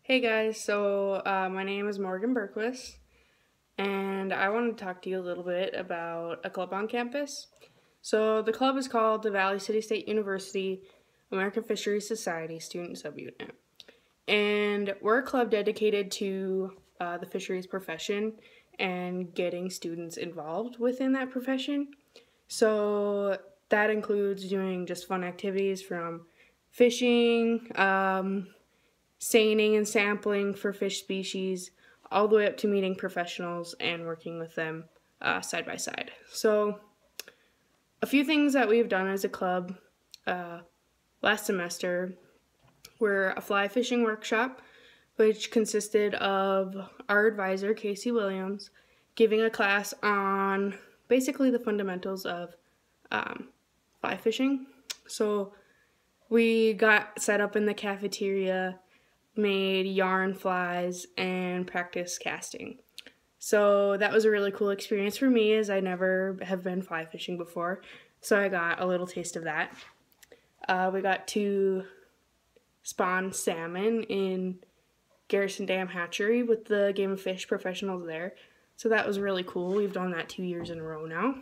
Hey guys, my name is Morgan Berquist, and I want to talk to you a little bit about a club on campus. So the club is called the Valley City State University American Fisheries Society Student Subunit, and we're a club dedicated to the fisheries profession and getting students involved within that profession. So that includes doing just fun activities from fishing, seining and sampling for fish species, all the way up to meeting professionals and working with them side by side. So, a few things that we've done as a club last semester were a fly fishing workshop, which consisted of our advisor, Casey Williams, giving a class on basically the fundamentals of fly fishing. So, we got set up in the cafeteria, made yarn flies, and practiced casting. So that was a really cool experience for me, as I never have been fly fishing before. So I got a little taste of that. We got to spawn salmon in Garrison Dam Hatchery with the Game of Fish professionals there. So that was really cool. We've done that 2 years in a row now.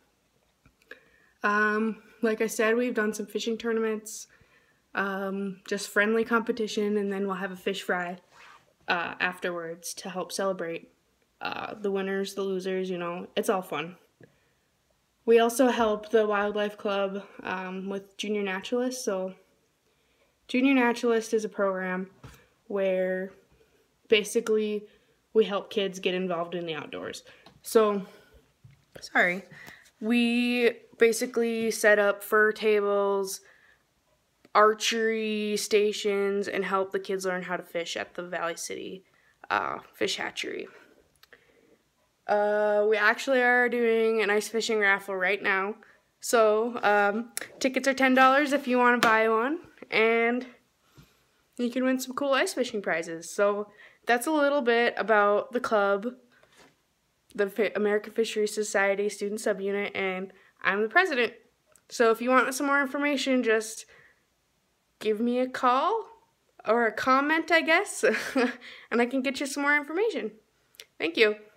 Like I said, we've done some fishing tournaments, just friendly competition, and then we'll have a fish fry afterwards to help celebrate the winners, the losers, it's all fun. We also help the Wildlife Club with Junior Naturalist. So Junior Naturalist is a program where basically we help kids get involved in the outdoors. So, we basically set up fur tables, archery stations, and help the kids learn how to fish at the Valley City Fish Hatchery. We actually are doing an ice fishing raffle right now. So tickets are $10 if you want to buy one, and you can win some cool ice fishing prizes. So that's a little bit about the club, the American Fisheries Society Student Subunit, and I'm the president. So if you want some more information, just give me a call or a comment, I guess, and I can get you some more information. Thank you.